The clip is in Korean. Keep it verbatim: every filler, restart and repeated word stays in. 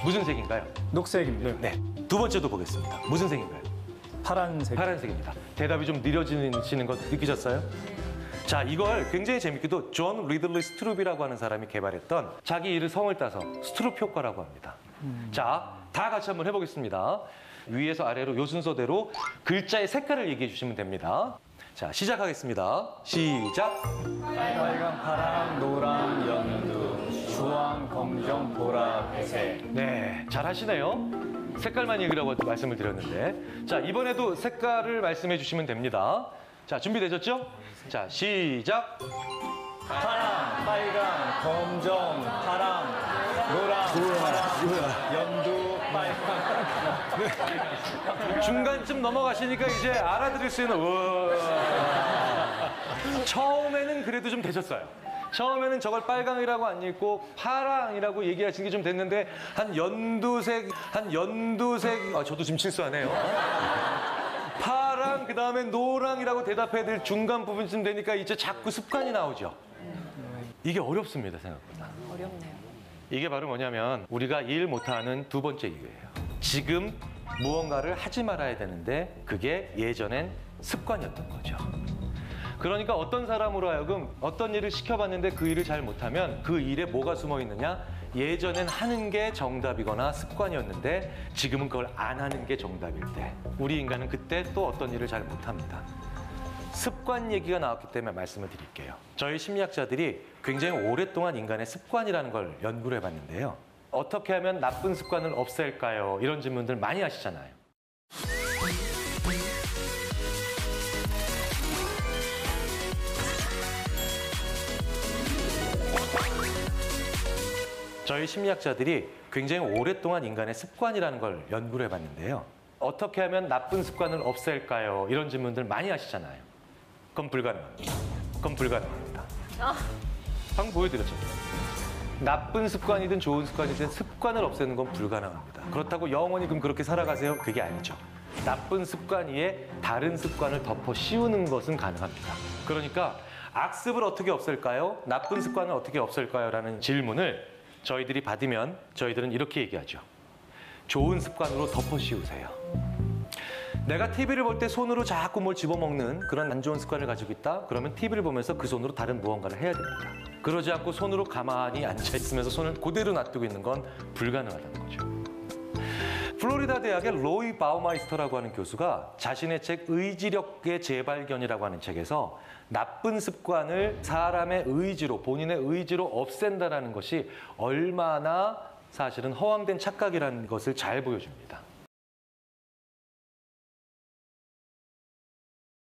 무슨 색인가요? 녹색입니다. 네. 두 번째도 보겠습니다. 무슨 색인가요? 파란색. 파란색입니다. 대답이 좀 느려지는 거 느끼셨어요? 자, 이걸 굉장히 재밌게도 존 리들리 스트룹이라고 하는 사람이 개발했던 자기 이름 성을 따서 스트룹 효과라고 합니다. 음. 자, 다 같이 한번 해보겠습니다. 위에서 아래로 요 순서대로 글자의 색깔을 얘기해 주시면 됩니다. 자, 시작하겠습니다. 시작. 빨강, 파랑, 노랑, 연두, 주황, 검정, 보라, 회색. 네, 잘 하시네요. 색깔만 얘기라고 말씀을 드렸는데. 자, 이번에도 색깔을 말씀해 주시면 됩니다. 자, 준비되셨죠? 자, 시작. 파랑, 빨강, 검정, 파랑, 노랑, 파랑, 연두, 빨강. 네. 중간쯤 넘어가시니까 이제 알아들을 수 있는 우와. 처음에는 그래도 좀 되셨어요. 처음에는 저걸 빨강이라고 안 읽고 파랑이라고 얘기하신 게 좀 됐는데 한 연두색, 한 연두색, 아, 저도 지금 실수하네요. 파랑, 그 다음에 노랑이라고 대답해야 될 중간 부분쯤 되니까 이제 자꾸 습관이 나오죠. 이게 어렵습니다, 생각보다. 어렵네요. 이게 바로 뭐냐면 우리가 일 못하는 두 번째 이유예요. 지금 무언가를 하지 말아야 되는데 그게 예전엔 습관이었던 거죠. 그러니까 어떤 사람으로 하여금 어떤 일을 시켜봤는데 그 일을 잘 못하면 그 일에 뭐가 숨어 있느냐? 예전엔 하는 게 정답이거나 습관이었는데 지금은 그걸 안 하는 게 정답일 때 우리 인간은 그때 또 어떤 일을 잘 못합니다. 습관 얘기가 나왔기 때문에 말씀을 드릴게요. 저희 심리학자들이 굉장히 오랫동안 인간의 습관이라는 걸 연구를 해봤는데요. 어떻게 하면 나쁜 습관을 없앨까요? 이런 질문들 많이 하시잖아요. 저희 심리학자들이 굉장히 오랫동안 인간의 습관이라는 걸 연구를 해봤는데요. 어떻게 하면 나쁜 습관을 없앨까요? 이런 질문들 많이 하시잖아요. 그건 불가능합니다. 그건 불가능합니다. 방금 보여드렸죠. 나쁜 습관이든 좋은 습관이든 습관을 없애는 건 불가능합니다. 그렇다고 영원히 그럼 그렇게 살아가세요? 그게 아니죠. 나쁜 습관 위에 다른 습관을 덮어 씌우는 것은 가능합니다. 그러니까 악습을 어떻게 없앨까요? 나쁜 습관을 어떻게 없앨까요? 라는 질문을 저희들이 받으면 저희들은 이렇게 얘기하죠. 좋은 습관으로 덮어 씌우세요. 내가 티비를 볼 때 손으로 자꾸 뭘 집어먹는 그런 안 좋은 습관을 가지고 있다? 그러면 티비를 보면서 그 손으로 다른 무언가를 해야 됩니다. 그러지 않고 손으로 가만히 앉아있으면서 손을 그대로 놔두고 있는 건 불가능하다는 거죠. 플로리다 대학의 로이 바우마이스터라고 하는 교수가 자신의 책 의지력의 재발견이라고 하는 책에서 나쁜 습관을 사람의 의지로, 본인의 의지로 없앤다는 것이 얼마나 사실은 허황된 착각이라는 것을 잘 보여줍니다.